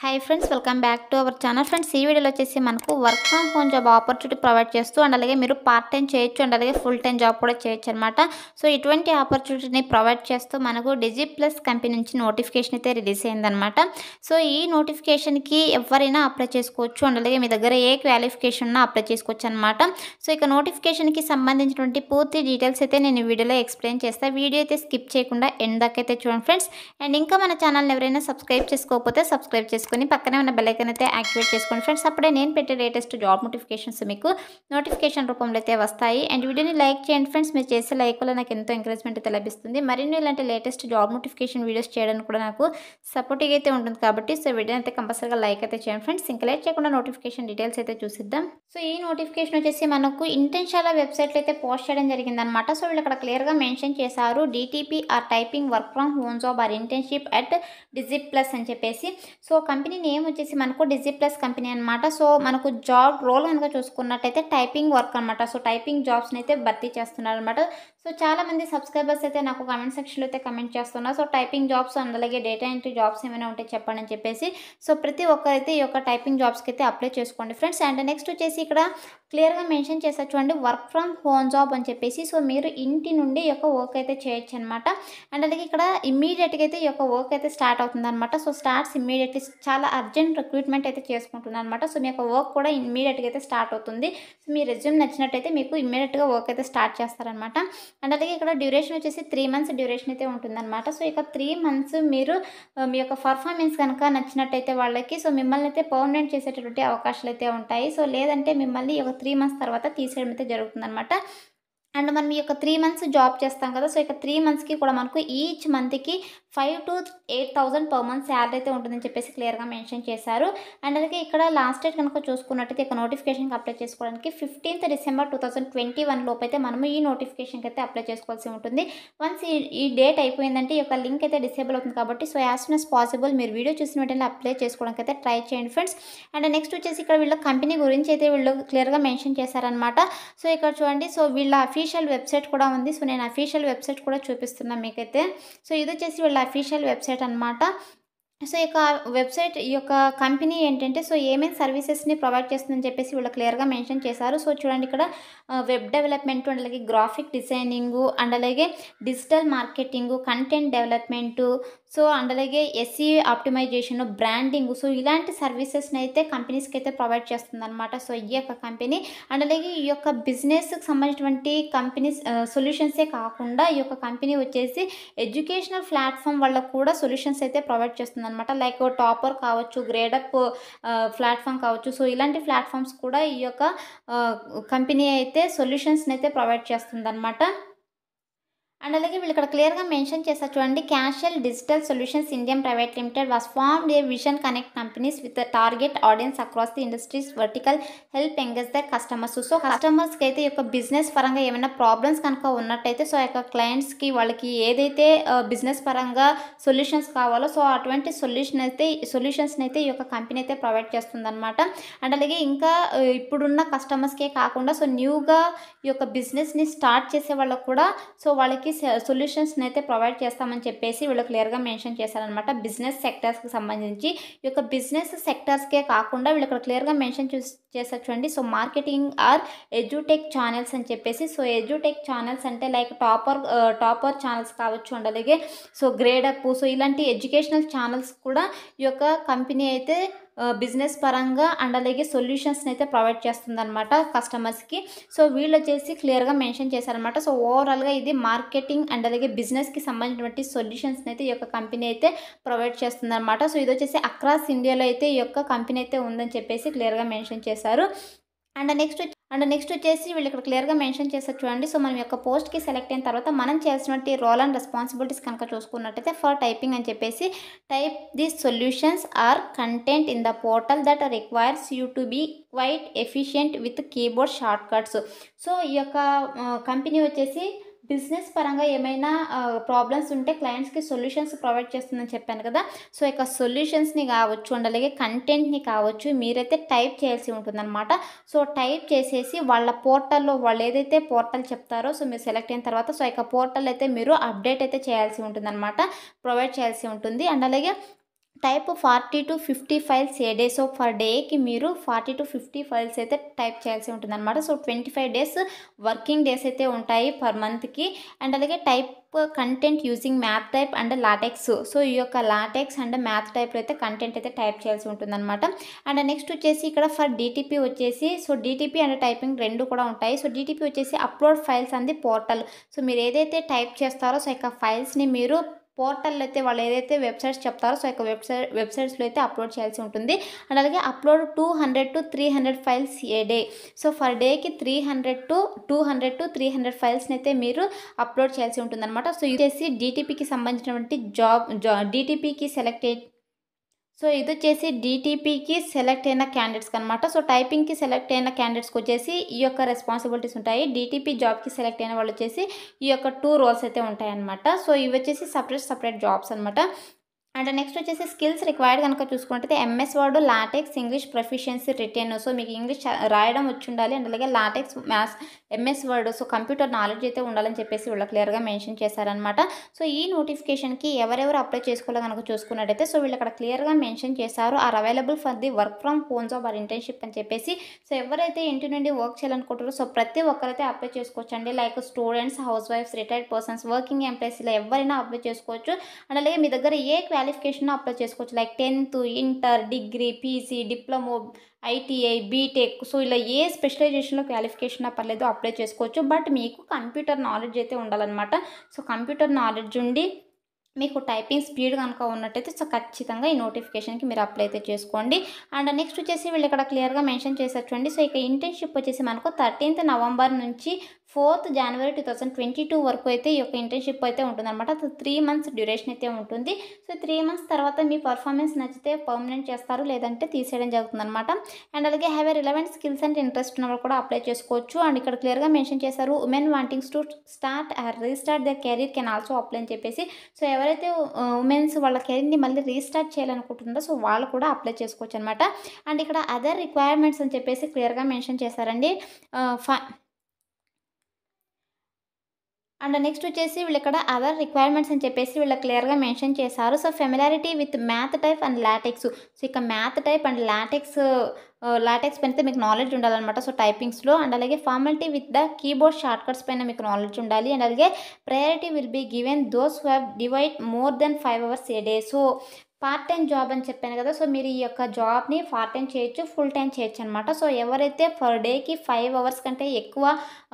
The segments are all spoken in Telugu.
Hi friends, welcome back to our channel. Friends, ఈ వీడియోలో వచ్చేసి మనకు work from home job opportunity provide చేస్తూ అండ్ అలాగే మీరు పార్ట్ టైం చేయొచ్చు అండ్ అలాగే ఫుల్ టైం జాబ్ కూడా చేయొచ్చు అనమాట. సో ఇటువంటి ఆపర్చునిటీని ప్రొవైడ్ చేస్తూ మనకు డిజి ప్లస్ కంపెనీ నుంచి నోటిఫికేషన్ అయితే రిలీజ్ అయిందనమాట. సో ఈ నోటిఫికేషన్కి ఎవరైనా అప్లై చేసుకోవచ్చు అండ్ అలాగే మీ దగ్గర ఏ క్వాలిఫికేషన్ ఉన్నా అప్లై చేసుకోవచ్చు అనమాట. సో ఇక నోటిఫికేషన్కి సంబంధించినటువంటి పూర్తి డీటెయిల్స్ అయితే నేను ఈ వీడియోలో ఎక్స్ప్లెయిన్ చేస్తాను. వీడియో అయితే స్కిప్ చేయకుండా ఎండ్ దాకా అయితే చూడండి ఫ్రెండ్స్. అండ్ ఇంకా మన ఛానల్ని ఎవరైనా సబ్స్క్రైబ్ చేసుకోకపోతే సబ్స్క్రైబ్ చేసుకొని పక్కనే ఉన్న బెల్ ఐకాన్ అయితే యాక్టివేట్ చేసుకోండి ఫ్రెండ్స్. అప్పుడే నేను పెట్టే లేటెస్ట్ జాబ్ నోటిఫికేషన్స్ మీకు నోటిఫికేషన్ రూపంలో అయితే వస్తాయి. అండ్ వీడియోని లైక్ చేయండి ఫ్రెండ్స్. మీరు చేసే లైక్ వల్ల నాకు ఎంతో ఎంకరేజ్మెంట్ అయితే లభిస్తుంది. మరిన్ని ఇలాంటి లేటెస్ట్ జాబ్ నోటిఫికేషన్ వీడియోస్ చేయడానికి కూడా నాకు సపోర్టింగ్ అయితే ఉంటుంది కాబట్టి సో వీడియో అయితే కంపల్సరీగా లైక్ అయితే చేయండి ఫ్రెండ్స్. ఇంకా లేట్ చేయకుండా నోటిఫికేషన్ డీటెయిల్స్ అయితే చూసిద్దాం. సో ఈ నోటిఫికేషన్ వచ్చేసి మనకు ఇంటెన్షాల వెబ్సైట్లో అయితే పోస్ట్ చేయడం జరిగిందనమాట. సో వీళ్ళు అక్కడ క్లియర్గా మెన్షన్ చేశారు, DTP or typing work from home job or internship at Digi Plus అని చెప్పేసి. సో కంపెనీ నేమ్ వచ్చేసి మనకు డిజి ప్లస్ కంపెనీ అనమాట. సో మనకు జాబ్ రోల్ కనుక చూసుకున్నట్టయితే టైపింగ్ వర్క్ అనమాట. సో టైపింగ్ జాబ్స్ని అయితే భర్తీ చేస్తున్నారు అనమాట. సో చాలామంది సబ్స్క్రైబర్స్ అయితే నాకు కమెంట్ సెక్షన్లో అయితే కమెంట్ చేస్తున్నారు. సో టైపింగ్ జాబ్స్ అండ్ అలాగే డేటా ఎంట్రీ జాబ్స్ ఏమైనా ఉంటే చెప్పండి అని చెప్పేసి. సో ప్రతి ఒక్కరైతే ఈ యొక్క టైపింగ్ జాబ్స్కి అయితే అప్లై చేసుకోండి ఫ్రెండ్స్. అండ్ నెక్స్ట్ వచ్చేసి ఇక్కడ క్లియర్గా మెన్షన్ చేస్తారు చూడండి, వర్క్ ఫ్రమ్ హోమ్ జాబ్ అని చెప్పేసి. సో మీరు ఇంటి నుండి ఈ యొక్క వర్క్ అయితే చేయొచ్చు అనమాట. అండ్ అలాగే ఇక్కడ ఇమ్మీడియట్గా అయితే ఈ యొక్క వర్క్ అయితే స్టార్ట్ అవుతుంది అనమాట. సో స్టార్ట్స్ ఇమ్మీడియట్లీ, చాలా అర్జెంట్ రిక్రూట్మెంట్ అయితే చేసుకుంటున్నారు అనమాట. సో మీ యొక్క వర్క్ కూడా ఇమ్మీడియట్గా అయితే స్టార్ట్ అవుతుంది. సో మీ రెజ్యూమ్ నచ్చినట్టయితే మీకు ఇమ్మీడియట్గా వర్క్ అయితే స్టార్ట్ చేస్తారనమాట. అండ్ అలాగే ఇక్కడ డ్యూరేషన్ వచ్చేసి 3 months డ్యూరేషన్ అయితే ఉంటుందన్నమాట. సో ఇక 3 months మీరు మీ యొక్క పర్ఫార్మెన్స్ కనుక నచ్చినట్టయితే వాళ్ళకి సో మిమ్మల్ని అయితే పర్మనెంట్ చేసేటటువంటి అవకాశాలు అయితే ఉంటాయి. సో లేదంటే మిమ్మల్ని ఒక 3 months తర్వాత తీసేయడం అయితే జరుగుతుందన్నమాట. అండ్ మనం ఈ యొక్క 3 months జాబ్ చేస్తాం కదా. సో ఇక 3 monthsకి కూడా మనకు ఈచ్ మంత్కి 5,000 to 8,000 per month శాలరీ అయితే ఉంటుందని చెప్పేసి క్లియర్గా మెన్షన్ చేశారు. అండ్ అలాగే ఇక్కడ లాస్ట్ డేట్ కనుక చూసుకున్నట్టయితే ఇక నోటిఫికేషన్కి అప్లై చేసుకోవడానికి 15th December 2021 లోపు అయితే మనము ఈ నోటిఫికేషన్కి అయితే అప్లై చేసుకోవాల్సి ఉంటుంది. వన్స్ ఈ డేట్ అయిపోయిందంటే ఈ యొక్క లింక్ అయితే డిసేబుల్ అవుతుంది కాబట్టి so as soon as possible మీరు వీడియో చూసిన వెంటనే అప్లై చేసుకోవడానికి అయితే ట్రై చేయండి ఫ్రెండ్స్. అండ్ నెక్స్ట్ వచ్చేసి ఇక్కడ వీళ్ళ కంపెనీ గురించి అయితే వీళ్ళు క్లియర్గా మెన్షన్ చేశారనమాట. సో ఇక్కడ చూడండి, సో వీళ్ళ అఫీషియల్ వెబ్సైట్ కూడా ఉంది. సో నేను అఫీషియల్ వెబ్సైట్ కూడా చూపిస్తున్నాను మీకైతే. సో ఇది వచ్చేసి వీళ్ళ అఫీషియల్ వెబ్సైట్ అనమాట. సో ఈ యొక్క వెబ్సైట్, ఈ యొక్క కంపెనీ ఏంటంటే సో ఏమేమి సర్వీసెస్ని ప్రొవైడ్ చేస్తుందని చెప్పేసి వీళ్ళు క్లియర్గా మెన్షన్ చేశారు. సో చూడండి ఇక్కడ వెబ్ డెవలప్మెంట్ అండ్ అలాగే గ్రాఫిక్ డిజైనింగు అండ్ అలాగే digital marketing, content development, so and అలాగే ఎస్ఈ ఆప్టిమైజేషన్, బ్రాండింగ్, సో ఇలాంటి సర్వీసెస్ని అయితే కంపెనీస్కి అయితే ప్రొవైడ్ చేస్తుంది అనమాట. సో ఈ యొక్క కంపెనీ అండ్ అలాగే ఈ యొక్క బిజినెస్కి సంబంధించినటువంటి కంపెనీస్ సొల్యూషన్సే కాకుండా ఈ యొక్క కంపెనీ వచ్చేసి ఎడ్యుకేషనల్ ప్లాట్ఫామ్ వాళ్ళకు కూడా సొల్యూషన్స్ అయితే ప్రొవైడ్ చేస్తుంది అనమాట. లైక్ టాపర్ కావచ్చు, గ్రేడప్ ప్లాట్ఫామ్ కావచ్చు. సో ఇలాంటి ప్లాట్ఫామ్స్ కూడా ఈ యొక్క కంపెనీ అయితే సొల్యూషన్స్ని అయితే ప్రొవైడ్ చేస్తుంది అనమాట. అండ్ అలాగే వీళ్ళు ఇక్కడ క్లియర్గా మెన్షన్ చేస్తారు చూడండి, క్యాషియల్ digital solutions Indian private limited was formed a vision connect companies with target audience across the industries vertical help engage their customers. So కస్టమర్స్కి అయితే ఈ యొక్క బిజినెస్ పరంగా ఏమైనా ప్రాబ్లమ్స్ కనుక ఉన్నట్టయితే సో యొక్క క్లయింట్స్కి వాళ్ళకి ఏదైతే బిజినెస్ పరంగా సొల్యూషన్స్ కావాలో సో అటువంటి సొల్యూషన్స్ని అయితే ఈ యొక్క కంపెనీ అయితే ప్రొవైడ్ చేస్తుంది అనమాట. అండ్ అలాగే ఇంకా ఇప్పుడున్న కస్టమర్స్కే కాకుండా సో న్యూగా ఈ యొక్క బిజినెస్ని స్టార్ట్ చేసే వాళ్ళకు కూడా సో వాళ్ళకి సొల్యూషన్స్ని అయితే ప్రొవైడ్ చేస్తామని చెప్పేసి వీళ్ళు క్లియర్గా మెన్షన్ చేశారనమాట. బిజినెస్ సెక్టర్స్కి సంబంధించి ఈ యొక్క బిజినెస్ సెక్టర్స్కే కాకుండా వీళ్ళు ఇక్కడ క్లియర్గా మెన్షన్ చేస్తారు చూడండి, so marketing or edutech channels అని చెప్పేసి. సో ఎడ్యుటెక్ ఛానల్స్ అంటే లైక్ టాపర్ ఛానల్స్ కావచ్చు అండ్ అలాగే సో గ్రేడప్, సో ఇలాంటి ఎడ్యుకేషనల్ ఛానల్స్ కూడా ఈ యొక్క కంపెనీ అయితే బిజినెస్ పరంగా అండ్ అలాగే సొల్యూషన్స్ని అయితే ప్రొవైడ్ చేస్తుందన్నమాట కస్టమర్స్కి. సో వీళ్ళు వచ్చేసి క్లియర్గా మెన్షన్ చేశారనమాట. సో ఓవరాల్గా ఇది మార్కెటింగ్ అండ్ అలాగే బిజినెస్కి సంబంధించినటువంటి సొల్యూషన్స్ని అయితే ఈ యొక్క కంపెనీ అయితే ప్రొవైడ్ చేస్తుందన్నమాట. సో ఇది వచ్చేసి అక్రాస్ ఇండియాలో అయితే ఈ యొక్క కంపెనీ అయితే ఉందని చెప్పేసి క్లియర్గా మెన్షన్ చేశారు. అండ్ నెక్స్ట్ వచ్చేసి వీళ్ళు ఇక్కడ క్లియర్గా మెన్షన్ చేస్తారు చూడండి, సో మనం యొక్క పోస్ట్కి సెలెక్ట్ అయిన తర్వాత మనం చేయాల్సినటువంటి రోల్ అండ్ రెస్పాన్సిబిలిటీస్ కనుక చూసుకున్నట్టయితే ఫర్ టైపింగ్ అని చెప్పేసి type the solutions or content in the portal that requires you to be quite efficient with keyboard shortcuts. So ఈ యొక్క కంపెనీ వచ్చేసి బిజినెస్ పరంగా ఏమైనా ప్రాబ్లమ్స్ ఉంటే క్లయింట్స్కి సొల్యూషన్స్ ప్రొవైడ్ చేస్తుందని చెప్పాను కదా. సో ఇక సొల్యూషన్స్ని కావచ్చు అండ్ అలాగే కంటెంట్ని కావచ్చు మీరైతే టైప్ చేయాల్సి ఉంటుందన్నమాట. సో టైప్ చేసేసి వాళ్ళ పోర్టల్లో వాళ్ళు ఏదైతే పోర్టల్ చెప్తారో సో మీరు సెలెక్ట్ అయిన తర్వాత సో ఇక పోర్టల్ అయితే మీరు అప్డేట్ అయితే చేయాల్సి ఉంటుందన్నమాట, ప్రొవైడ్ చేయాల్సి ఉంటుంది. అండ్ అలాగే type 40-50 files a day. So per డేకి మీరు 40-50 ఫైల్స్ అయితే టైప్ చేయాల్సి ఉంటుందన్నమాట. సో 25 డేస్ వర్కింగ్ డేస్ అయితే ఉంటాయి పర్ మంత్కి. అండ్ అలాగే type content using math type and LaTeX. So ఈ యొక్క లాటెక్స్ అండ్ మ్యాథ్ టైప్లో అయితే కంటెంట్ అయితే టైప్ చేయాల్సి ఉంటుందన్నమాట. అండ్ నెక్స్ట్ వచ్చేసి ఇక్కడ ఫర్ డిటిపి వచ్చేసి, సో డిటిపి అండ్ టైపింగ్ రెండు కూడా ఉంటాయి. సో డిటిపి వచ్చేసి upload files and the portal. So మీరు ఏదైతే టైప్ చేస్తారో సో ఇక ఫైల్స్ని మీరు పోర్టల్లో అయితే వాళ్ళు ఏదైతే వెబ్సైట్స్ చెప్తారో సో యొక్క వెబ్సైట్స్లో అయితే అప్లోడ్ చేయాల్సి ఉంటుంది. అండ్ అలాగే upload 200-300 files a day. So for డేకి 200-300 ఫైల్స్ని అయితే మీరు అప్లోడ్ చేయాల్సి ఉంటుందన్నమాట. సో ఇది వచ్చేసి డిటిపికి సంబంధించినటువంటి డిటిపికి సో ఇది వచ్చేసి డిటిపికి సెలెక్ట్ అయిన క్యాండిడేట్స్కి అనమాట. సో టైపింగ్కి సెలెక్ట్ అయిన క్యాండిడేట్స్కి వచ్చేసి ఈ యొక్క రెస్పాన్సిబిలిటీస్ ఉంటాయి. డిటిపి జాబ్కి సెలెక్ట్ అయిన వాళ్ళు వచ్చేసి ఈ యొక్క 2 రోల్స్ అయితే ఉంటాయన్నమాట. సో ఇవి వచ్చేసి సపరేట్ జాబ్స్ అనమాట. అండ్ నెక్స్ట్ వచ్చేసి స్కిల్స్ రిక్వైర్డ్ కనుక చూసుకుంటే MS Word, LaTeX, English proficiency written. So మీకు ఇంగ్లీష్ రాయడం వచ్చి ఉండాలి. అండ్ అలాగే LaTeX, maths, MS Word, so computer knowledge అయితే ఉండాలని చెప్పేసి వీళ్ళు క్లియర్గా మెన్షన్ చేశారనమాట. సో ఈ నోటిఫికేషన్కి ఎవరెవరు అప్లై చేసుకోవాలో కనుక చూసుకున్నట్టయితే సో వీళ్ళు అక్కడ క్లియర్గా మెన్షన్ చేశారు are available for the work from home job or internship అని చెప్పేసి. సో ఎవరైతే ఇంటి నుండి వర్క్ చేయాలనుకుంటారో సో ప్రతి ఒక్కరైతే అప్లై చేసుకోవచ్చండి. లైక్ స్టూడెంట్స్, హౌస్ వైఫ్స్, రిటైర్డ్ పర్సన్స్, వర్కింగ్ ఎంప్లాయీస్ ఇలా ఎవరైనా అప్లై చేసుకోవచ్చు. అండ్ అలాగే మీ దగ్గర ఏ క్వాలిఫికేషన్ అప్లై చేసుకోవచ్చు. Like 10th, inter, degree, PC, diploma, ITI, BTech. So ఇలా ఏ స్పెషలైజేషన్లో క్వాలిఫికేషన్ పర్లేదు అప్లై చేసుకోవచ్చు. బట్ మీకు కంప్యూటర్ నాలెడ్జ్ అయితే ఉండాలన్నమాట. సో కంప్యూటర్ నాలెడ్జ్ ఉండి మీకు టైపింగ్ స్పీడ్ కనుక ఉన్నట్టయితే సో ఖచ్చితంగా ఈ నోటిఫికేషన్కి మీరు అప్లై అయితే చేసుకోండి. అండ్ నెక్స్ట్ వచ్చేసి వీళ్ళు ఇక్కడ క్లియర్గా మెన్షన్ చేశారు చూడండి. సో ఇక ఇంటర్న్షిప్ వచ్చేసి మనకు 13th నవంబర్ నుంచి 4th జనవరి 2022 వరకు అయితే ఈ యొక్క ఇంటర్న్షిప్ అయితే ఉంటుందన్నమాట. 3 months డ్యూరేషన్ అయితే ఉంటుంది. సో 3 months తర్వాత మీ పర్ఫార్మెన్స్ నచ్చితే పర్మనెంట్ చేస్తారు, లేదంటే తీసేయడం జరుగుతుందన్నమాట. అండ్ అలాగే have a relevant skills and interest ఉన్న వాళ్ళు కూడా అప్లై చేసుకోవచ్చు. అండ్ ఇక్కడ క్లియర్గా మెన్షన్ చేశారు women wantings to start or restart the career can also apply అని చెప్పేసి. సో ఎవరైతే ఉమెన్స్ వాళ్ళ కెరీర్ని మళ్ళీ రీస్టార్ట్ చేయాలనుకుంటుందో సో వాళ్ళు కూడా అప్లై చేసుకోవచ్చు అనమాట. అండ్ ఇక్కడ అదర్ రిక్వైర్మెంట్స్ అని చెప్పేసి క్లియర్గా మెన్షన్ చేశారండి. అండ్ నెక్స్ట్ వచ్చేసి వీళ్ళు ఇక్కడ అదర్ రిక్వైర్మెంట్స్ అని చెప్పేసి వీళ్ళు క్లియర్గా మెన్షన్ చేశారు. So familiarity with math type and LaTeX. So ఇక మ్యాథ్ టైప్ అండ్ లాటెక్స్ పైన అయితే మీకు నాలెడ్జ్ ఉండాలన్నమాట. సో టైపింగ్స్లో. అండ్ అలాగే formality with the keyboard shortcuts పైన మీకు నాలెడ్జ్ ఉండాలి. అండ్ అలాగే priority will be given those who have divide more than 5 hours a day. So part time job అని చెప్పాను కదా. సో మీరు ఈ యొక్క జాబ్ని పార్ట్ టైం చేయొచ్చు, ఫుల్ టైం చేయొచ్చు అనమాట. సో ఎవరైతే పర్ డేకి 5 hours కంటే ఎక్కువ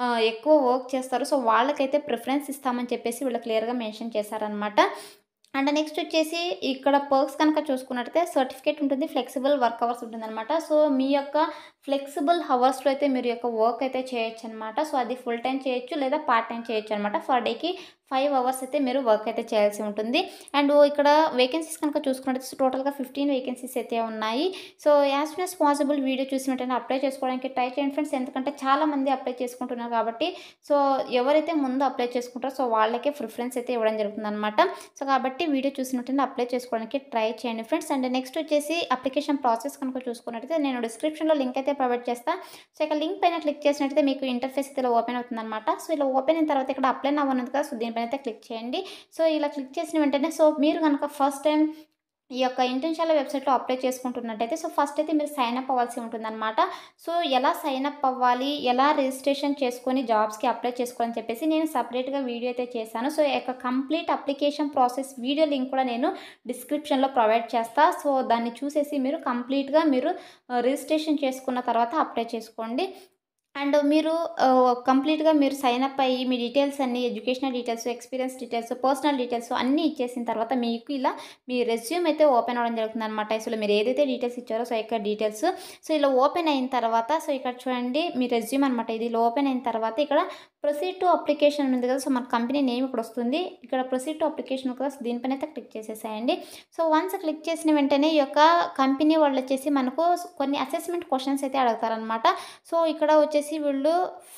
వర్క్ చేస్తారో సో వాళ్ళకైతే ప్రిఫరెన్స్ ఇస్తామని చెప్పేసి వీళ్ళు క్లియర్గా మెన్షన్ చేశారనమాట. అండ్ నెక్స్ట్ వచ్చేసి ఇక్కడ పర్క్స్ కనుక చూసుకున్నట్టయితే సర్టిఫికేట్ ఉంటుంది, ఫ్లెక్సిబుల్ వర్క్ అవర్స్ ఉంటుందన్నమాట. సో మీ యొక్క ఫ్లెక్సిబుల్ హవర్స్లో అయితే మీరు యొక్క వర్క్ అయితే చేయొచ్చు అనమాట. సో అది ఫుల్ టైం చేయొచ్చు లేదా పార్ట్ టైం చేయొచ్చు అనమాట. పర్ డేకి 5 hours అయితే మీరు వర్క్ అయితే చేయాల్సి ఉంటుంది. అండ్ ఇక్కడ వేకెన్సీస్ కనుక చూసుకున్నట్టు టోటల్గా 15 వేకెన్సీస్ అయితే ఉన్నాయి. So as soon as possible video చూసినట్టయితే అప్లై చేసుకోవడానికి ట్రై చేయండి ఫ్రెండ్స్. ఎందుకంటే చాలామంది అప్లై చేసుకుంటున్నారు కాబట్టి సో ఎవరైతే ముందు అప్లై చేసుకుంటారో సో వాళ్ళకే ప్రిఫరెన్స్ అయితే ఇవ్వడం జరుగుతుందన్నమాట. సో కాబట్టి వీడియో చూసినట్టయితే అప్లై చేసుకోవడానికి ట్రై చేయండి ఫ్రెండ్స్. అండ్ నెక్స్ట్ వచ్చేసి అప్లికేషన్ ప్రాసెస్ కనుక చూసుకున్నట్టయితే నేను డిస్క్రిప్షన్లో లింక్ అయితే ప్రొవైడ్ చేస్తాను. సో ఇక లింక్ పైన క్లిక్ చేసినట్టయితే మీకు ఇంటర్ఫేస్ అయితే ఇలా ఓపెన్ అవుతుందన్నమాట. సో ఇలా ఓపెన్ అయిన తర్వాత ఇక్కడ అప్లై నవ్ ఉన్నది కదా. సో దీనిపైన అయితే క్లిక్ చేయండి. సో ఇలా క్లిక్ చేసిన వెంటనే సో మీరు కనుక ఫస్ట్ టైం ఈ యొక్క ఇంటర్న్షిప్ వెబ్సైట్లో అప్లై చేసుకుంటున్నట్టయితే సో ఫస్ట్ అయితే మీరు సైన్ అప్ అవ్వాల్సి ఉంటుందన్నమాట. సో ఎలా సైన్ అప్ అవ్వాలి, ఎలా రిజిస్ట్రేషన్ చేసుకొని జాబ్స్కి అప్లై చేసుకోవాలని చెప్పేసి నేను సపరేట్గా వీడియో అయితే చేశాను. సో ఈ యొక్క complete application process video link కూడా నేను డిస్క్రిప్షన్లో ప్రొవైడ్ చేస్తాను. సో దాన్ని చూసేసి మీరు కంప్లీట్గా మీరు రిజిస్ట్రేషన్ చేసుకున్న తర్వాత అప్లై చేసుకోండి. అండ్ మీరు కంప్లీట్గా మీరు సైన్ అప్ అయ్యి మీ డీటెయిల్స్ అన్నీ educational details, experience details, personal details అన్నీ ఇచ్చేసిన తర్వాత మీకు ఇలా మీ రెజ్యూమ్ అయితే ఓపెన్ అవ్వడం జరుగుతుంది అనమాట. సో మీరు ఏదైతే డీటెయిల్స్ ఇచ్చారో సో ఇక్కడ డీటెయిల్స్ సో ఇలా ఓపెన్ అయిన తర్వాత సో ఇక్కడ చూడండి మీ రెజ్యూమ్ అనమాట. ఇది ఇలా ఓపెన్ అయిన తర్వాత ఇక్కడ ప్రొసీడ్ టు అప్లికేషన్ ఉంది కదా. సో మన కంపెనీ నేమ్ ఇక్కడ వస్తుంది. ఇక్కడ ప్రొసీడ్ టు అప్లికేషన్ కదా. సో దీనిపైన అయితే క్లిక్ చేసేసాయండి. సో వన్స్ క్లిక్ చేసిన వెంటనే ఈ యొక్క కంపెనీ వాళ్ళు వచ్చేసి మనకు కొన్ని అసెస్మెంట్ క్వశ్చన్స్ అయితే అడుగుతారనమాట. సో ఇక్కడ వచ్చేసి వచ్చేసి వీళ్ళు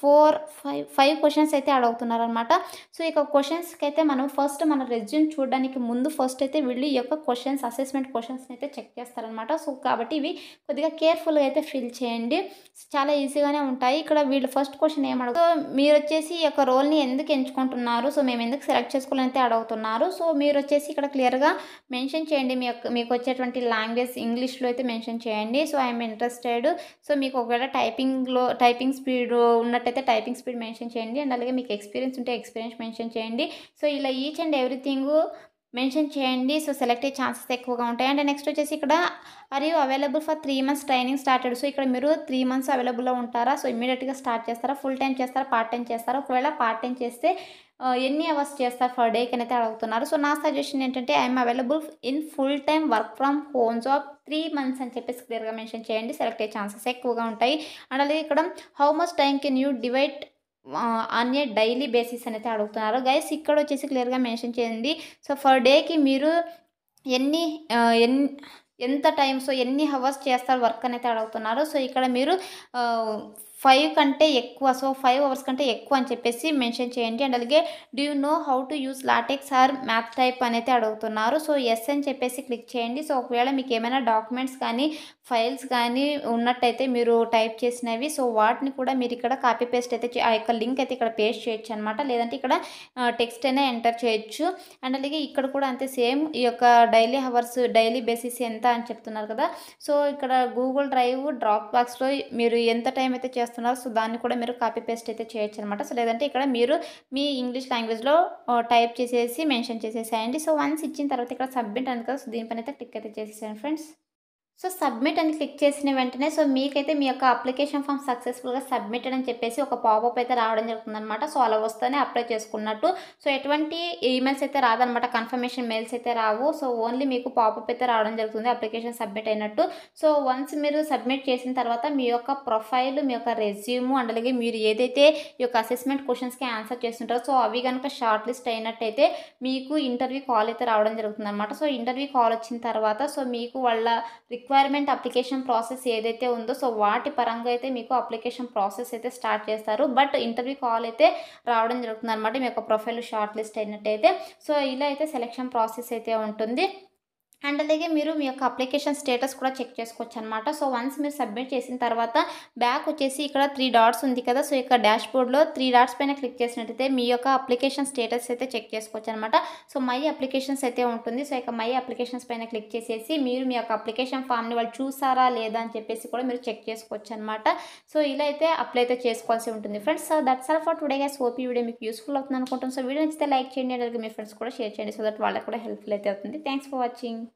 5 క్వశ్చన్స్ అయితే అడుగుతున్నారనమాట. సో ఇక క్వశ్చన్స్కి అయితే మనం ఫస్ట్ మన రెజ్యూమ్ చూడడానికి ముందు ఫస్ట్ అయితే వీళ్ళు ఈ యొక్క క్వశ్చన్స్ అసెస్మెంట్ క్వశ్చన్స్ని అయితే చెక్ చేస్తారనమాట. సో కాబట్టి ఇవి కొద్దిగా కేర్ఫుల్గా అయితే ఫిల్ చేయండి. చాలా ఈజీగానే ఉంటాయి. ఇక్కడ వీళ్ళు ఫస్ట్ క్వశ్చన్ ఏమడుగుతారు, మీరు వచ్చేసి ఈ యొక్క రోల్ని ఎందుకు ఎంచుకుంటున్నారు, సో మేము ఎందుకు సెలెక్ట్ చేసుకోవాలని అయితే అడుగుతున్నారు. సో మీరు వచ్చేసి ఇక్కడ క్లియర్గా మెన్షన్ చేయండి మీకు వచ్చేటువంటి లాంగ్వేజ్ ఇంగ్లీష్లో అయితే మెన్షన్ చేయండి. So I'm interested. సో మీకు ఒకవేళ టైపింగ్ స్పీడ్ ఉన్నట్టయితే టైపింగ్ స్పీడ్ మెన్షన్ చేయండి. అండ్ అలాగే మీకు ఎక్స్పీరియన్స్ ఉంటే ఎక్స్పీరియన్స్ మెన్షన్ చేయండి. సో ఇలా ఈచ్ అండ్ ఎవ్రీథింగ్ మెన్షన్ చేయండి. సో సెలెక్ట్ అయ్యే ఛాన్సెస్ ఎక్కువగా ఉంటాయి. అండ్ నెక్స్ట్ వచ్చేసి ఇక్కడ are you available for 3 months training started. So ఇక్కడ మీరు 3 months అవైలబుల్లో ఉంటారా, సో ఇమీడియట్గా స్టార్ట్ చేస్తారా, ఫుల్ టైం చేస్తారా, పార్ట్ టైం చేస్తారా, ఒకవేళ పార్ట్ టైం చేస్తే ఎన్ని అవర్స్ చేస్తారు ఫర్ డేకి అని అయితే అడుగుతున్నారు. సో నా సజెషన్ ఏంటంటే I'm available in full time work from home job 3 months అని చెప్పేసి క్లియర్గా మెన్షన్ చేయండి. సెలెక్ట్ అయ్యే ఛాన్సెస్ ఎక్కువగా ఉంటాయి. అండ్ అలాగే ఇక్కడ how much time can you divide on a daily basis అని అయితే అడుగుతున్నారు. గైస్ ఇక్కడ వచ్చేసి క్లియర్గా మెన్షన్ చేయండి. సో ఫర్ డేకి మీరు ఎన్ని ఎంత టైం, సో ఎన్ని అవర్స్ చేస్తారు వర్క్ అని అయితే అడుగుతున్నారు. సో ఇక్కడ మీరు 5 కంటే ఎక్కువ, సో 5 hours కంటే ఎక్కువ అని చెప్పేసి మెన్షన్ చేయండి. అండ్ అలాగే do you know how to use LaTeX or math type అని అయితే అడుగుతున్నారు. సో ఎస్ అని చెప్పేసి క్లిక్ చేయండి. సో ఒకవేళ మీకు ఏమైనా డాక్యుమెంట్స్ కానీ ఫైల్స్ కానీ ఉన్నట్టయితే మీరు టైప్ చేసినవి, సో వాటిని కూడా మీరు ఇక్కడ కాపీ పేస్ట్ అయితే ఆ యొక్క లింక్ అయితే ఇక్కడ పేస్ట్ చేయొచ్చు అనమాట. లేదంటే ఇక్కడ టెక్స్ట్ అయినా ఎంటర్ చేయొచ్చు. అండ్ అలాగే ఇక్కడ కూడా అంతే సేమ్ ఈ యొక్క డైలీ బేసిస్ ఎంత అని చెప్తున్నారు కదా. సో ఇక్కడ గూగుల్ డ్రైవ్, డ్రాప్ బాక్స్లో మీరు ఎంత టైం అయితే చేస్తున్నారు, సో దాన్ని కూడా మీరు కాపీ పేస్ట్ అయితే చేయొచ్చు అనమాట. సో లేదంటే ఇక్కడ మీరు మీ ఇంగ్లీష్ లాంగ్వేజ్లో టైప్ చేసేసి మెన్షన్ చేసేసేయండి. సో వన్స్ ఇచ్చిన తర్వాత ఇక్కడ సబ్మిట్ అని కదా, సో దీనిపైన అయితే క్లిక్ అయితే చేసేసాను ఫ్రెండ్స్. సో సబ్మిట్ అని క్లిక్ చేసిన వెంటనే సో మీకైతే మీ యొక్క అప్లికేషన్ ఫామ్ సక్సెస్ఫుల్గా సబ్మిటెడ్ అని చెప్పేసి ఒక పాపప్ అయితే రావడం జరుగుతుందన్నమాట. సో అలా వస్తేనే అప్లై చేసుకున్నట్టు. సో ఎటువంటి ఈమెయిల్స్ అయితే రాదనమాట, కన్ఫర్మేషన్ మెయిల్స్ అయితే రావు. సో ఓన్లీ మీకు పాపప్ అయితే రావడం జరుగుతుంది అప్లికేషన్ సబ్మిట్ అయినట్టు. సో వన్స్ మీరు సబ్మిట్ చేసిన తర్వాత మీ యొక్క ప్రొఫైల్, మీ యొక్క రెజ్యూమ్ అండ్ అలాగే మీరు ఏదైతే ఈ యొక్క అసెస్మెంట్ క్వశ్చన్స్కి ఆన్సర్ చేస్తుంటారో సో అవి కనుక షార్ట్ లిస్ట్ అయినట్టయితే మీకు ఇంటర్వ్యూ కాల్ అయితే రావడం జరుగుతుంది అనమాట. సో ఇంటర్వ్యూ కాల్ వచ్చిన తర్వాత సో మీకు వాళ్ళ రిక్వైర్మెంట్ అప్లికేషన్ ప్రాసెస్ ఏదైతే ఉందో సో వాటి పరంగా అయితే మీకు అప్లికేషన్ ప్రాసెస్ అయితే స్టార్ట్ చేస్తారు. బట్ ఇంటర్వ్యూ కాల్ అయితే రావడం జరుగుతుంది అనమాట మీ యొక్క ప్రొఫైల్ షార్ట్ లిస్ట్ అయినట్టయితే. సో ఇలా అయితే సెలెక్షన్ ప్రాసెస్ అయితే ఉంటుంది. అండ్ అలాగే మీరు మీ యొక్క అప్లికేషన్ స్టేటస్ కూడా చెక్ చేసుకోవచ్చు అనమాట. సో వన్స్ మీరు సబ్మిట్ చేసిన తర్వాత బ్యాక్ వచ్చేసి ఇక్కడ 3 dots ఉంది కదా, సో ఇక్కడ డాష్ బోర్డ్లో 3 dots పైన క్లిక్ చేసినట్టయితే మీ యొక్క అప్లికేషన్ స్టేటస్ అయితే చెక్ చేసుకోవచ్చు అనమాట. సో మై అప్లికేషన్స్ అయితే ఉంటుంది. సో ఇక మై అప్లికేషన్స్ పైన క్లిక్ చేసేసి మీరు మీ యొక్క అప్లికేషన్ ఫామ్ని వాళ్ళు చూసారా లేదా అని చెప్పేసి కూడా మీరు చెక్ చేసుకోవచ్చు అనమాట. సో ఇలా అయితే అప్లై అయితే చేసుకోవాల్సి ఉంటుంది friends. So that's all for today guys. Hope ఈ వీడియో మీకు యూస్ఫుల్ అవుతుంది అనుకుంటాం. సో వీడియో నచ్చితే లైక్ చేయండి, అలాగే మీ ఫ్రెండ్స్ కూడా షేర్ చేయండి, సో దట్ వాళ్ళకి కూడా హెల్ప్ఫుల్ అయితే అవుతుంది. Thanks for watching.